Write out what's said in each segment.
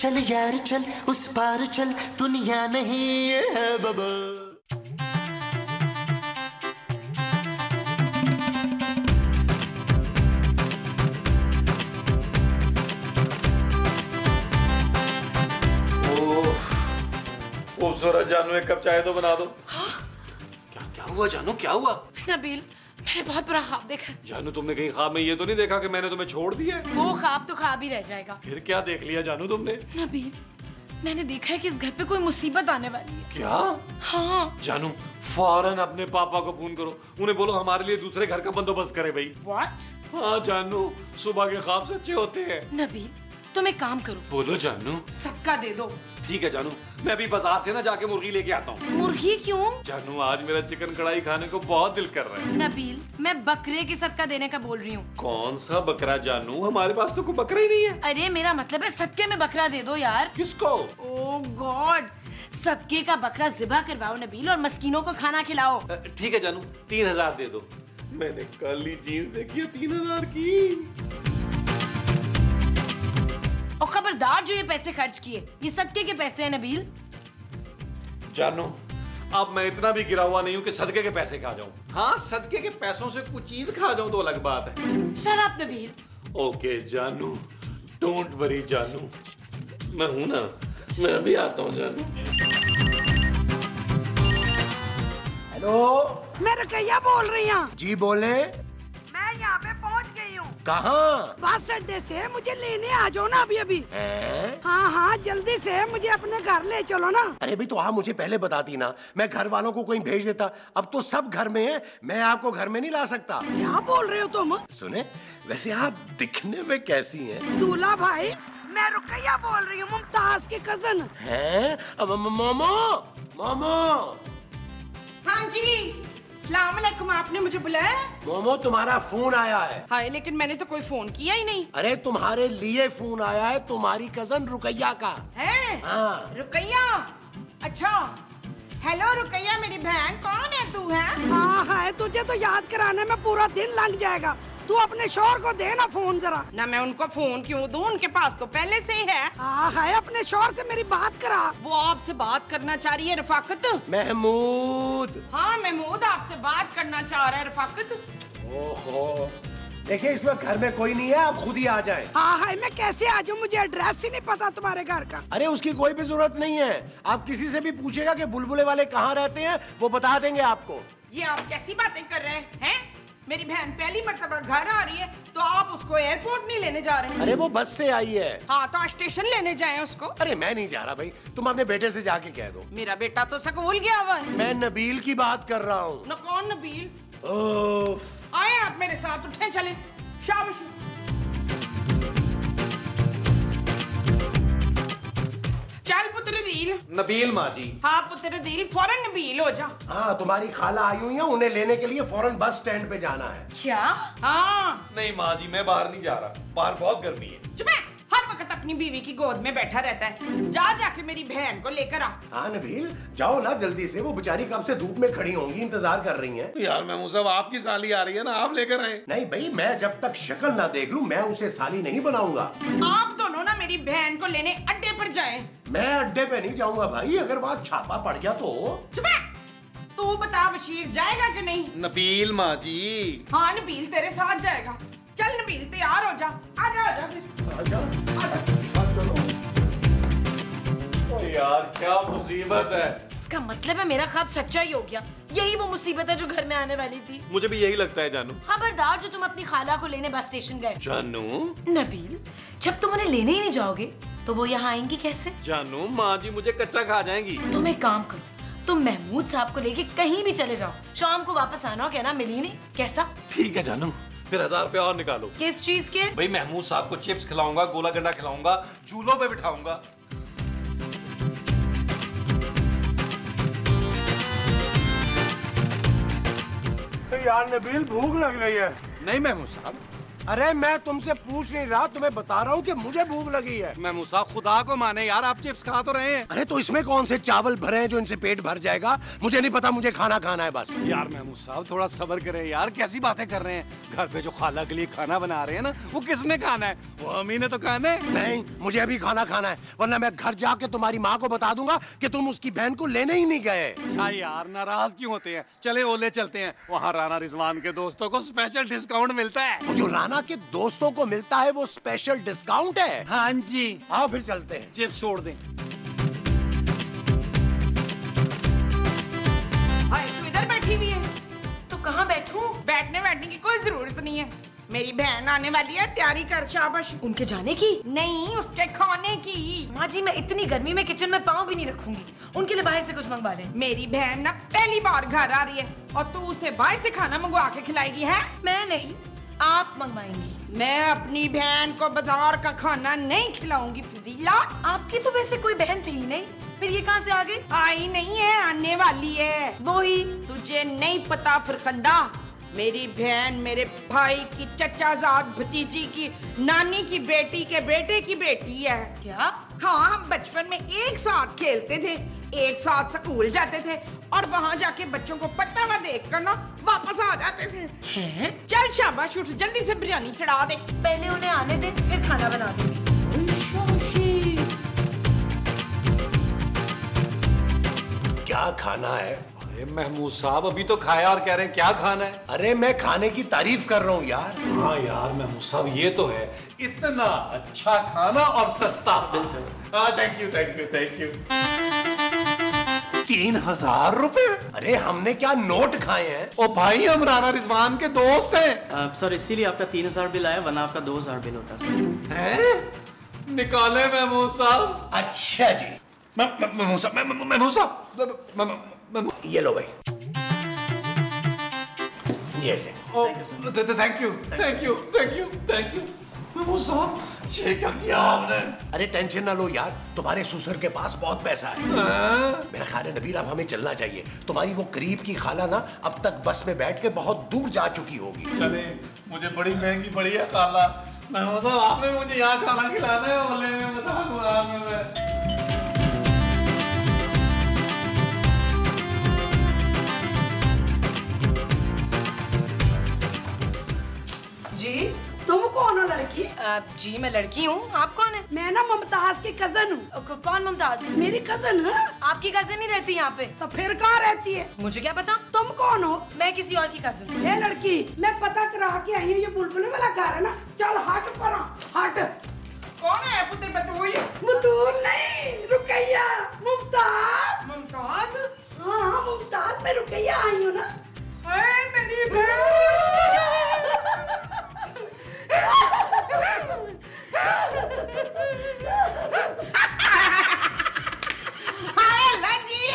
चल यार चल, उस पार चल, दुनिया नहीं है बाबा। खूबसूरत जानू, एक कप चाय तो बना दो। हाँ? क्या हुआ जानू, क्या हुआ? नबील, मैंने बहुत बुरा ख्वाब देखा। जानू, तुमने कहीं ख्वाब में ये तो नहीं देखा कि मैंने तुम्हें छोड़ दिया है? वो ख्वाब तो ख्वाब ही रह जाएगा। फिर क्या देख लिया जानू तुमने? नबील, मैंने देखा है कि इस घर पे कोई मुसीबत आने वाली है। क्या? हाँ। जानू, फौरन अपने पापा को फोन करो, उन्हें बोलो हमारे लिए दूसरे घर का बंदोबस्त करे भाई। What? हाँ जानू, सुबह के ख्वाब सच्चे होते हैं। नबील, तुम एक काम करो। बोलो जानू। सदका दे दो। ठीक है जानू, मैं अभी बाजार से ना जाके मुर्गी लेके आता हूँ। मुर्गी क्यों? जानू, आज मेरा चिकन कढ़ाई खाने को बहुत दिल कर रहा है। नबील, मैं बकरे की सदका देने का बोल रही हूँ। कौन सा बकरा जानू? हमारे पास तो कोई बकरा ही नहीं है। अरे मेरा मतलब है सदके में बकरा दे दो यार। किसको? ओह गॉड, सदके का बकरा ज़िबा करवाओ नबील और मस्कीनों को खाना खिलाओ। ठीक है जानू, 3000 दे दो। मैंने कल ही जीन्स देखी है 3000 की। और खबरदार जो ये पैसे खर्च किए, ये सदके के पैसे हैं नबील। जानू, अब मैं इतना भी गिरा हुआ नहीं हूँ कि सदके के पैसे खा जाऊं। हाँ, सदके के पैसों से कुछ चीज खा जाऊं तो अलग बात है। Shut up Nabeel. ओके जानू, डोंट वरी जानू, मैं हूं ना, मैं अभी आता हूँ जानू। हेलो, मैं रुकैया बोल रही हूँ। जी बोले। मैं यहाँ पे पहुँच गई हूँ। कहाँ? बस अड्डे से मुझे लेने आ जाओ ना अभी अभी। हैं? हाँ हाँ, जल्दी से मुझे अपने घर ले चलो ना। अरे भाई, तो आप मुझे पहले बताती ना, मैं घर वालों को कहीं भेज देता। अब तो सब घर में है, मैं आपको घर में नहीं ला सकता। क्या बोल रहे हो तुम? सुने, वैसे आप दिखने में कैसी हैं? दूल्हा भाई, मैं रुकैया बोल रही हूँ, मुमताज की कजन। हैं? मोमो, मोमो। हाँ जी, सलाम अलैकुम, आपने मुझे बुलाया? मोमो, तुम्हारा फोन आया है। हाय, लेकिन मैंने तो कोई फोन किया ही नहीं। अरे तुम्हारे लिए फोन आया है, तुम्हारी कजन रुकैया का है? हाँ। रुकैया, अच्छा। हेलो रुकैया, मेरी बहन, कौन है तू? है हाँ है, तुझे तो याद कराने में पूरा दिन लग जाएगा। तू अपने शोहर को दे ना फोन जरा। ना मैं उनको फोन क्यों दूं, उनके पास तो पहले से ही है। हाँ है, अपने शोहर से मेरी बात करा। वो आपसे बात करना चाह रही है रफाकत। महमूद। हाँ महमूद आपसे बात करना चाह रहा है रफाकत। ओहो, देखिए इस वक्त घर में कोई नहीं है, आप खुद ही आ जाएं। हाँ है, मैं कैसे आ जाऊँ? मुझे एड्रेस ही नहीं पता तुम्हारे घर का। अरे उसकी कोई भी जरूरत नहीं है, आप किसी से भी पूछेगा कि बुलबुले वाले कहाँ रहते हैं, वो बता देंगे आपको। ये आप कैसी बातें कर रहे हैं? मेरी बहन पहली मर्तबा घर आ रही है तो आप उसको एयरपोर्ट नहीं लेने जा रहे हैं? अरे वो बस से आई है। हाँ तो स्टेशन लेने जाएं उसको। अरे मैं नहीं जा रहा भाई, तुम अपने बेटे से जाके कह दो। मेरा बेटा तो स्कूल गया हुआ है। मैं नबील की बात कर रहा हूँ। न कौन नबील? ओफ। आए आप मेरे साथ, उठे चले। शाबाश। चल पुत्र दिल। नबील माँ जी। हाँ पुत्र दिल, फौरन नबील हो जा। हाँ, तुम्हारी खाला आई हुई है, उन्हें लेने के लिए फौरन बस स्टैंड पे जाना है। क्या? हाँ। नहीं माँ जी, मैं बाहर नहीं जा रहा, बाहर बहुत गर्मी है। चुप है, हर वक्त अपनी बीवी की गोद में बैठा रहता है। जा जाके मेरी बहन को लेकर आ। हाँ नबील, जाओ ना जल्दी से, वो बेचारी कब से धूप में खड़ी होंगी, इंतजार कर रही हैं। तो यार महमूद साहब, आपकी साली आ रही है ना, आप लेकर आए। नहीं भाई, मैं जब तक शक्ल ना देख लूं, मैं उसे साली नहीं बनाऊंगा। आप दोनों ना मेरी बहन को लेने अड्डे पर जाएं। मैं अड्डे पे नहीं जाऊंगा भाई, अगर वहाँ छापा पड़ गया तो। चुप है, तू बता बशीर जाएगा कि नहीं? नबील माँ जी। हाँ नबील तेरे साथ जाएगा। चल नबील तैयार हो जा, आजा आजा फिर। आजा। ओ यार क्या मुसीबत है। इसका मतलब है मेरा ख्वाब सच्चा ही हो गया। यही वो मुसीबत है जो घर में आने वाली थी। मुझे भी यही लगता है जानू। खबरदार जो तुम अपनी खाला को लेने बस स्टेशन गए। जानू। नबील, जब तुम उन्हें लेने ही नहीं जाओगे तो वो यहाँ आएंगी कैसे? जानू, माँ जी मुझे कच्चा खा जाएंगी। तुम एक काम करो, तुम महमूद साहब को लेके कहीं भी चले जाओ, शाम को वापस आना, कहना मिली नहीं। कैसा? ठीक है जानू, फिर 1000 रुपया और निकालो। किस चीज के? भाई महमूद साहब को चिप्स खिलाऊंगा, गोला गंडा खिलाऊंगा, झूलों पे बिठाऊंगा। तो यार नबील, भूख लग रही है। नहीं महमूद साहब, अरे मैं तुमसे पूछ नहीं रहा, तुम्हें बता रहा हूँ कि मुझे भूख लगी है। महमूद साहब खुदा को माने यार, आप चिप्स खा तो रहे हैं। अरे तो इसमें कौन से चावल भरे हैं जो इनसे पेट भर जाएगा? मुझे नहीं पता, मुझे खाना खाना है बस। यार महमूद साहब थोड़ा सब्र करें यार, कैसी बातें कर रहे हैं। घर पे जो खाला के लिए खाना बना रहे हैं ना, वो किसने खाना है? वो अम्मी ने तो खाना है। नहीं, मुझे अभी खाना खाना है, वरना मैं घर जाके तुम्हारी माँ को बता दूंगा कि तुम उसकी बहन को लेने ही नहीं गए। अच्छा यार नाराज क्यों होते हैं? चले ओले चलते हैं, वहाँ राना रिजवान के दोस्तों को स्पेशल डिस्काउंट मिलता है। वो जो राना के दोस्तों को मिलता है वो स्पेशल डिस्काउंट है। हाँ जी, आओ फिर चलते हैं। चिप्स छोड़ दें। हाय तू इधर बैठी हुई है, तो कहाँ बैठूं? बैठने की कोई जरूरत नहीं है। मेरी बहन आने वाली है, तैयारी कर शाबाश। उनके जाने की? नहीं, उसके खाने की। माँ जी मैं इतनी गर्मी में किचन में पाँव भी नहीं रखूंगी, उनके लिए बाहर से कुछ मंगवा लें। मेरी बहन ना पहली बार घर आ रही है और तू उसे बाहर से खाना मंगवा के खिलाएगी है? मैं नहीं, आप मंगवाएंगी। मैं अपनी बहन को बाजार का खाना नहीं खिलाऊंगी फजीला। आपकी तो वैसे कोई बहन थी ही नहीं, फिर ये कहाँ से आ गई? आई नहीं है, आने वाली है। वो ही। तुझे नहीं पता फरखंदा, मेरी बहन मेरे भाई की चचाजाद भतीजी की नानी की बेटी के बेटे की बेटी है। क्या? हाँ, हम बचपन में एक साथ खेलते थे, एक साथ स्कूल जाते थे और वहाँ जाके बच्चों को पढ़ता हुआ देख कर ना वापस आ जाते थे। हैं? चल शाबाश उठ, जल्दी से बिरयानी चढ़ा दे। पहले उन्हें आने दे, फिर खाना बना दूंगी। क्या खाना है? अरे महमूद साहब अभी तो खाया और कह रहे हैं क्या खाना है? अरे मैं खाने की तारीफ कर रहा हूँ यार। हाँ यार महमूद साहब ये तो है, इतना अच्छा खाना और सस्ता। Thank you thank you thank you. 3000 रुपए? अरे हमने क्या नोट खाए हैं? ओ भाई हम राना रिजवान के दोस्त हैं। सर इसीलिए आपका 3000 बिल आया, वरना आपका 2000 बिल होता सर। हैं? निकाले महमूद साहब। अच्छा जी। महमूद साहब ये लो भाई, ये ले। Thank you thank you thank you thank you. Mahmood साहब ये क्या किया आपने? अरे टेंशन ना लो यार, तुम्हारे ससुर के पास बहुत पैसा है। मेरा ख्याल है नबील अब हमें चलना चाहिए। तुम्हारी वो करीब की खाला ना अब तक बस में बैठ के बहुत दूर जा चुकी होगी। चले, मुझे बड़ी महंगी पड़ी है खाला। महमूद साहब आपने मुझे यहाँ खाना खिलाना है, ओले में बता दूँ आपने मैं। जी तुम कौन हो लड़की? जी मैं लड़की हूँ, आप कौन है? मैं ना मुमताज की कजन हूँ। कौन मुमताज? मेरी कजन है। आपकी कजन नहीं रहती यहाँ पे? तो फिर कहाँ रहती है? मुझे क्या पता। तुम कौन हो? मैं किसी और की कजन हूँ। ये लड़की, मैं पता करा के आई हूँ, ये बुलबुल वाला घर है ना। चल हट पर हट। कौन है पुत्र बतूल? बतूल नहीं, रुकैया। मुमताज। मुमताज? हाँ मुमताज, मैं रुकैया आई हूँ ना। हाय मेरी बहन। हाय अल्लाह जी।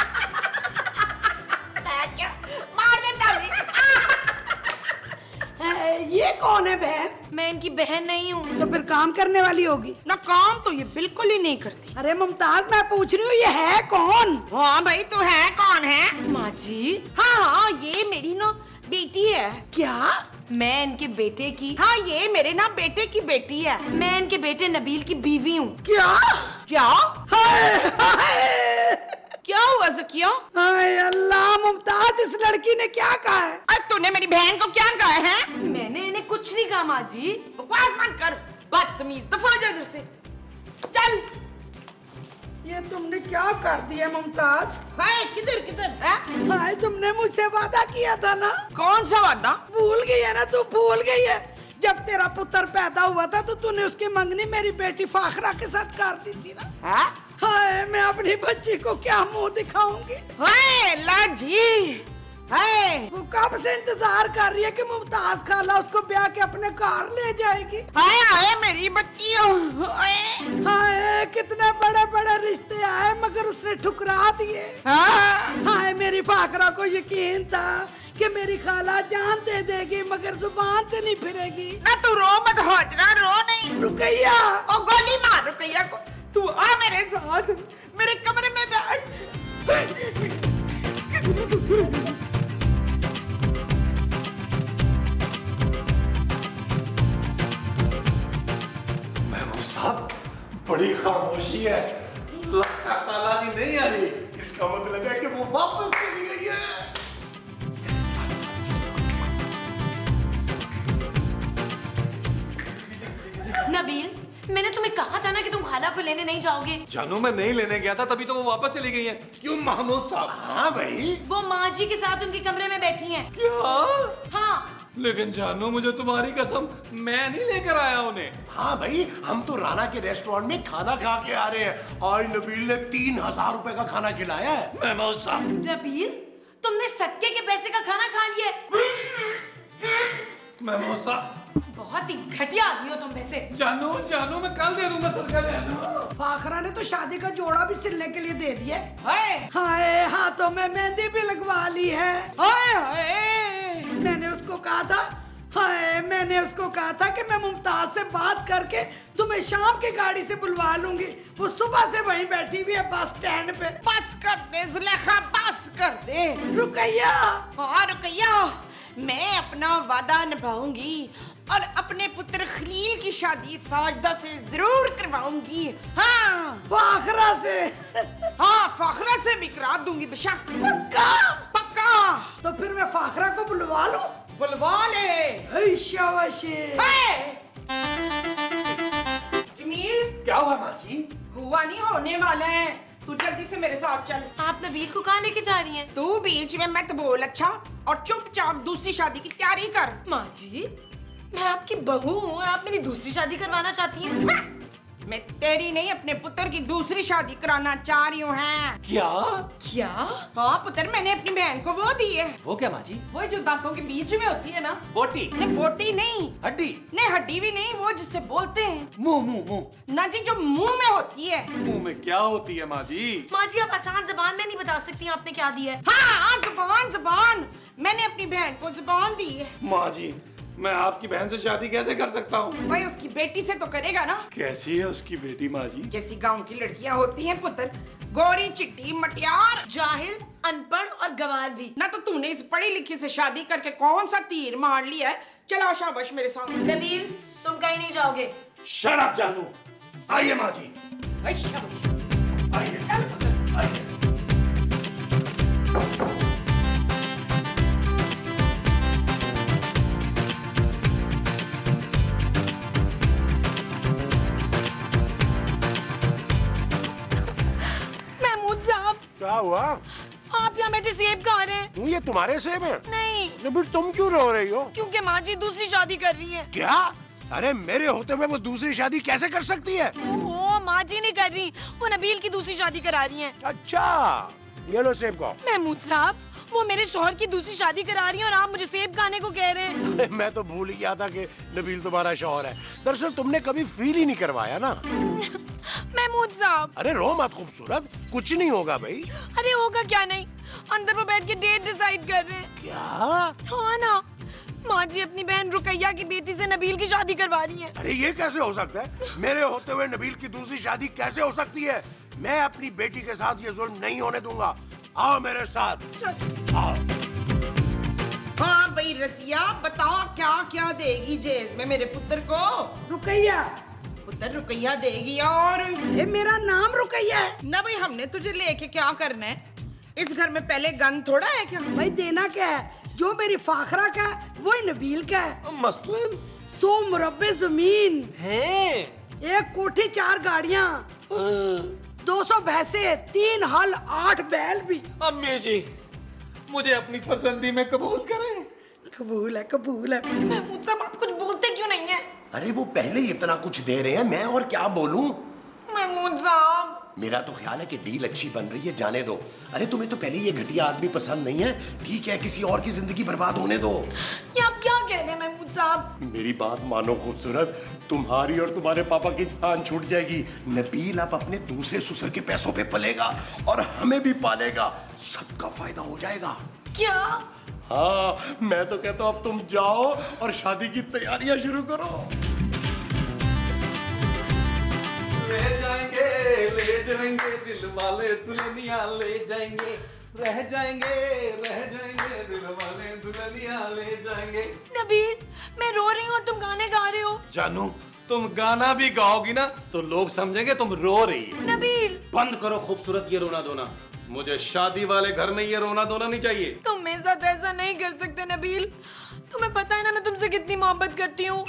मैं क्या मार देता हूँ। ये कौन है बहन? मैं इनकी बहन नहीं हूँ। तो फिर काम करने वाली होगी ना, काम तो ये बिल्कुल ही नहीं करती। अरे मुमताज मैं पूछ रही हूँ ये है कौन? हाँ भाई तू है कौन है? माँ जी हाँ ये मेरी ना बेटी है। क्या? मैं इनके बेटे की। हाँ ये मेरे ना बेटे की बेटी है। मैं इनके बेटे नबील की बीवी हूँ। क्या? क्या? हाय हाय क्या हुआ ज़किया? हाय अल्लाह, मुमताज इस लड़की ने क्या कहा है? अरे तूने मेरी बहन को क्या कहा है? मैंने इन्हें कुछ नहीं कहा माँ जी। बकवास मत कर, बदतमीज, दफा जा इधर से। चल। ये तुमने क्या कर दिया मुमताज? हाय किधर किधर है? हाय तुमने मुझसे वादा किया था ना। कौन सा वादा? भूल गई है ना तू, भूल गई है। जब तेरा पुत्र पैदा हुआ था तो तूने उसकी मंगनी मेरी बेटी फाखरा के साथ कर दी थी ना। हाँ? हाय मैं अपनी बच्ची को क्या मुंह दिखाऊंगी? हाय लाजी, हाय वो कब से इंतजार कर रही है कि मुमताज खाला उसको ब्याह के अपने घर ले जाएगी। हाय हाय मेरी बच्ची। हाय हाय कितने बड़े बड़े रिश्ते आए मगर उसने ठुकरा दिए। हाँ। हाय मेरी फाखरा को यकीन था कि मेरी खाला जान दे देगी मगर जुबान से नहीं फिरेगी। ना तू रो मत, हौजना रो नहीं। रुकैया, ओ गोली मार रुकैया को। तू आ मेरे साथ, मेरे कमरे में बैठ। बड़ी खामोशी है, लगता खाला जी नहीं आई। इसका मतलब है कि वो वापस चली गई है। नबील, मैंने तुम्हें कहा था ना कि तुम खाला को लेने नहीं जाओगे। जानू मैं नहीं लेने गया था, तभी तो वो वापस चली गई है। क्यों महमूद साहब? हाँ भाई, वो माँ जी के साथ उनके कमरे में बैठी हैं। क्या? हाँ। लेकिन जानू मुझे तुम्हारी कसम, मैं नहीं लेकर आया उन्हें। हाँ भाई, हम तो राना के रेस्टोरेंट में खाना खा के आ रहे हैं। आज नबील ने 3000 रुपए का खाना खिलाया है। महमूद साहब, नबील, तुमने सदके के पैसे का खाना खा लिया है। महमूद साहब, बहुत ही घटिया आदमी हो तुम वैसे। जानू जानू मैं कल दे दूंगा सदका। जानू, फाखरा ने तो शादी का जोड़ा भी सिलने के लिए दे दिया। हाय हाय, हाथों में मेहंदी भी लगवा ली है। हाय हाय, मैंने उसको कहा था, हाय मैंने उसको कहा था कि मैं मुमताज से बात करके तुम्हें शाम की गाड़ी से बुलवा लूंगी। वो सुबह से वहीं बैठी हुई है बस स्टैंड पे। बस कर दे जुलेखा, बस कर दे। रुकैया, हाँ रुकैया, मैं अपना वादा निभाऊंगी और अपने पुत्र खलील की शादी साजदा से जरूर करवाऊंगी। हाँ फाखरा से। हाँ, फाखरा से भी करा दूंगी बेशक। पक्का? पक्का। तो फिर मैं फाखरा को बुलवा लूं? बुलवा ले। हे शाबाशी। जमील, क्या हुआ माँ जी? हुआ नहीं, होने वाला है। तू जल्दी से मेरे साथ चल। आप नबील को कहाँ लेके जा रही हैं? तू बीच में मत बोल अच्छा, और चुपचाप दूसरी शादी की तैयारी कर। माँ जी, मैं आपकी बहू हूँ और आप मेरी दूसरी शादी करवाना चाहती हैं? मैं तेरी नहीं, अपने पुत्र की दूसरी शादी कराना चाह रही हूँ। क्या? क्या? हाँ पुत्र, मैंने अपनी बहन को वो दी है। वो क्या माँ जी? वो जो दांतों के बीच में होती है ना। बोटी? नहीं बोटी नहीं, हड्डी? नहीं हड्डी भी नहीं, वो जिससे बोलते हैं। मुंह मुंह मुंह। ना जी, जो मुंह में होती है। मुंह में क्या होती है माँ जी? माँ जी, आप आसान जबान में नहीं बता सकती आपने क्या दिया है। हाँ जुबान जुबान, मैंने अपनी बहन को जुबान दी है। माँ जी, मैं आपकी बहन से शादी कैसे कर सकता हूँ? भाई उसकी बेटी से तो करेगा ना। कैसी है उसकी बेटी माँ जी? जैसी गांव की लड़कियां होती हैं पुत्र, गोरी चिट्टी मटियार। जाहिल, अनपढ़ और गवार भी। ना तो तूने इस पढ़ी लिखी से शादी करके कौन सा तीर मार लिया है। चलो शाबाश मेरे साथ। नबील, तुम कहीं नहीं जाओगे। शट अप जानू। आइए माँ जी, आइए आइए। क्या हुआ? आप यहाँ बैठे सेब खा रहे हैं। क्यों, ये तुम्हारे सेब हैं? नहीं, तो फिर तुम क्यों रो रही हो? क्योंकि माँ जी दूसरी शादी कर रही है। क्या? अरे मेरे होते हुए वो दूसरी शादी कैसे कर सकती है? ओहो, माँ जी नहीं कर रही, वो नबील की दूसरी शादी करा रही हैं। अच्छा, ये लो सेब को। महमूद साहब, वो मेरे शौहर की दूसरी शादी करा रही हैं और आप मुझे सेब खाने को कह रहे हैं। मैं तो भूल ही गया था कि नबील तुम्हारा शौहर है। दरअसल तुमने कभी फील ही नहीं करवाया ना। महमूद साहब, अरे रो मत खूबसूरत, कुछ नहीं होगा भाई। अरे होगा क्या नहीं, अंदर वो बैठ के डेट डिसाइड कर रहे हैं। क्या? हाँ ना, माँ जी अपनी बहन रुकैया की बेटी से नबील की शादी करवा रही हैं। अरे ये कैसे हो सकता है? मेरे होते हुए नबील की दूसरी शादी कैसे हो सकती है? मैं अपनी बेटी के साथ ये जुल्म नहीं होने दूंगा। आओ मेरे साथ। आओ। हाँ भाई रसिया, बताओ क्या क्या देगी जेज में मेरे पुत्र को? रुकैया। पुत्र रुकैया देगी। और ये मेरा नाम रुकैया है ना भाई, हमने तुझे लेके क्या करना है? इस घर में पहले गन थोड़ा है क्या? भाई, देना क्या है? जो मेरी फाखरा का है वही नबील का है। मसलन 100 मुरब्बे जमीन है, 1 कोठी 4 गाड़ियाँ, 200 भैंसे, 3 हल 8 बैल भी। अम्मी जी मुझे अपनी फर्जंदी में कबूल करें। कबूल है, कबूल है। महमूद साहब, आप कुछ बोलते क्यों नहीं है? अरे वो पहले ही इतना कुछ दे रहे हैं, मैं और क्या बोलूं? महमूद साहब, मेरा तो ख्याल है कि डील अच्छी बन रही है, जाने दो। अरे तुम्हें तो पहले ये घटिया आदमी पसंद नहीं है, ठीक है, किसी और की जिंदगी बर्बाद होने दो। ये आप क्या कह रहे हैं महमूद साहब? मेरी बात मानो खूबसूरत, तुम्हारी और तुम्हारे पापा की जान छूट जाएगी। नबील अब अपने दूसरे ससुर के पैसों पे पलेगा और हमें भी पालेगा, सबका फायदा हो जाएगा। क्या? हाँ, मैं तो कहता हूँ अब तुम जाओ और शादी की तैयारियां शुरू करो। ले जाएंगे दिल वाले दुल्हनिया ले जाएंगे, रह जाएंगे दिल वाले दुल्हनिया ले जाएंगे। नबील, मैं रो रही हूँ और तुम गाने गा रहे हो। जानू, तुम गाना भी गाओगी ना तो लोग समझेंगे तुम रो रही है। नबील बंद करो खूबसूरत ये रोना धोना। मुझे शादी वाले घर में ये रोना धोना नहीं चाहिए। तुम मेरे साथ ऐसा नहीं कर सकते नबील। तुम्हें पता है ना मैं तुमसे कितनी मोहब्बत करती हूँ।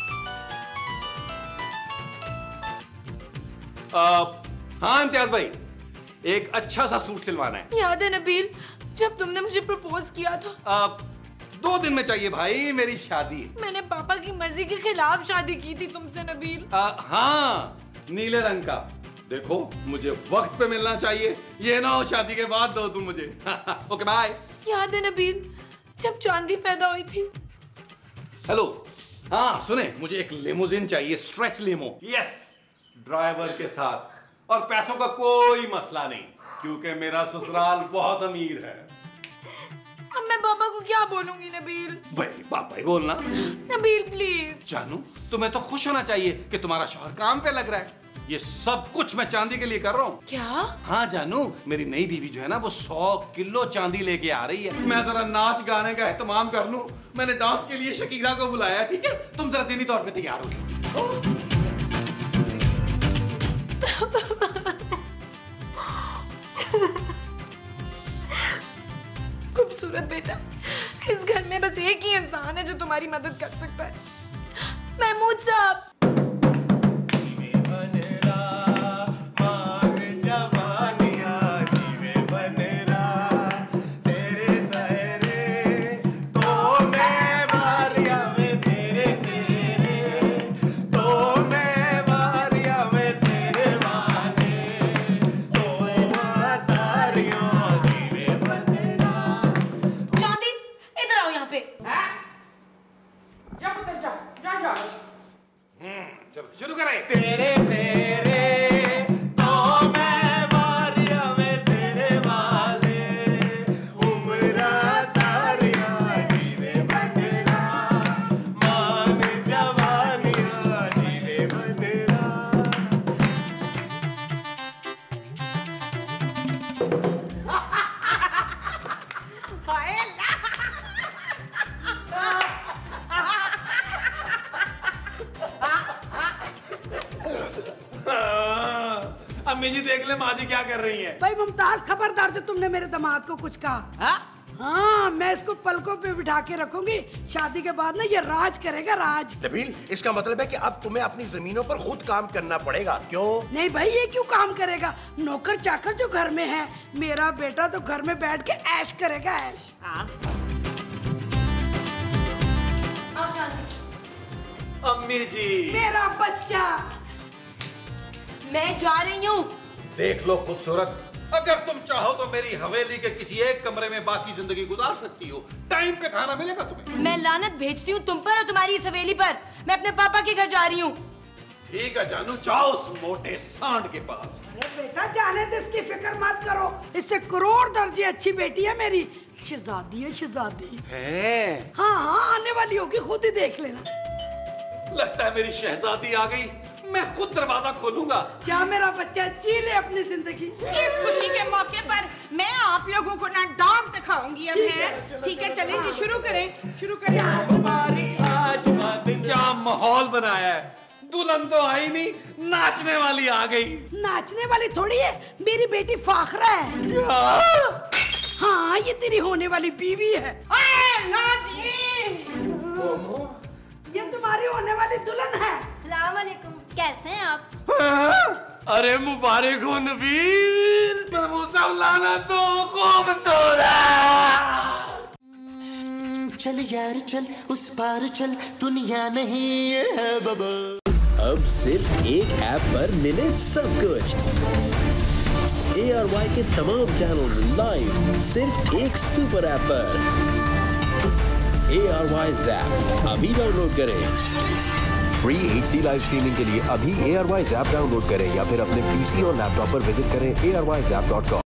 हाँ इम्तियाज भाई, एक अच्छा सा सूट सिलवाना है। याद है नबील जब तुमने मुझे प्रपोज किया था? 2 दिन में चाहिए भाई, मेरी शादी है। मैंने पापा की मर्जी के खिलाफ शादी की थी तुमसे नबील। हाँ, नीले रंग का। देखो मुझे वक्त पे मिलना चाहिए, ये ना हो शादी के बाद दो तुम मुझे। Okay bye. याद है नबील जब चांदी पैदा हुई थी? हेलो, हाँ सुने, मुझे एक लिमोजिन चाहिए, स्ट्रेच लिमो। यस, ड्राइवर के साथ, और पैसों का कोई मसला नहीं क्योंकि मेरा ससुराल बहुत अमीर है। अब मैं पापा को क्या बोलूंगी नबील? भाई पापा ही बोलना। नबील प्लीज। जानू, तुम्हें तो खुश होना चाहिए कि तुम्हारा शौहर काम पे लग रहा है। ये सब कुछ मैं चांदी के लिए कर रहा हूँ। क्या? हाँ जानू, मेरी नई बीवी जो है ना वो 100 किलो चांदी लेके आ रही है। मैं जरा नाच गाने का एहतमाम कर लूं। मैंने डांस के लिए शकीरा को बुलाया है, ठीक है? तुम जरा ज़हनी तौर पे तैयार हो जाओ। खूबसूरत बेटा, इस घर में बस एक ही इंसान है जो तुम्हारी मदद कर सकता है, महमूद साहब। चलो शुरू करें। तेरे सेरे तो मैं वारिया में सेरे वाले उम्रा सारिया जीवे बनेरा मान जवानिया जीवे बनेरा। अम्मी जी देख ले माँ जी क्या कर रही हैं। भाई मुमताज, खबरदार जो तुमने मेरे दामाद को कुछ कहा। हाँ, मैं इसको पलकों पे बिठा के रखूंगी। शादी के बाद ना ये राज करेगा, राज। नबील, इसका मतलब है कि अब तुम्हें अपनी जमीनों पर खुद काम करना पड़ेगा। क्यों? नहीं भाई, ये क्यों काम करेगा? नौकर चाकर जो घर में है, मेरा बेटा तो घर में बैठ के ऐश करेगा, ऐश। अम्मी जी, मेरा बच्चा। मैं जा रही हूँ। देख लो खूबसूरत, अगर तुम चाहो तो मेरी हवेली के किसी एक कमरे में बाकी जिंदगी गुजार सकती हो। टाइम पे खाना मिलेगा तुम्हें। मैं लानत भेजती हूँ तुम पर और तुम्हारी इस हवेली पर। मैं अपने पापा के घर जा रही हूँ। ठीक है जानू, जाओ उस मोटे सांड के पास। अरे बेटा, जाने दे, इसकी फिक्र मत करो। इससे करोड़ दर्जे अच्छी बेटी है मेरी। शहजादी है, शहजादी है। हाँ, आने वाली होगी, खुद ही देख लेना। लगता है मेरी शहजादी आ गई। मैं खुद दरवाजा खोलूंगा। क्या मेरा बच्चा जी ले अपनी जिंदगी। इस खुशी के मौके पर मैं आप लोगों को ना डांस दिखाऊंगी अब है। ठीक है, चलें जी, शुरू करें, शुरू करें। क्या माहौल बनाया है। दुल्हन तो आई नहीं, नाचने वाली आ गई। नाचने वाली थोड़ी है, मेरी बेटी फाखरा है। हाँ, ये तेरी होने वाली बीवी है। ये तुम्हारी होने वाली दुल्हन है। अस्सलाम वालेकुम, कैसे हैं आप? अरे मुबारक हो नबील। लाना तो खूबसूरत। चल यार चल, उस पार चल, दुनिया नहीं है बाबा। अब सिर्फ एक ऐप पर मिले सब कुछ। ARY के तमाम चैनल्स लाइव सिर्फ एक सुपर ऐप पर। ARY Zap अभी डाउनलोड करें। फ्री HD लाइव स्ट्रीमिंग के लिए अभी ARY Zap डाउनलोड करें या फिर अपने PC और लैपटॉप पर विजिट करें arYzap.com।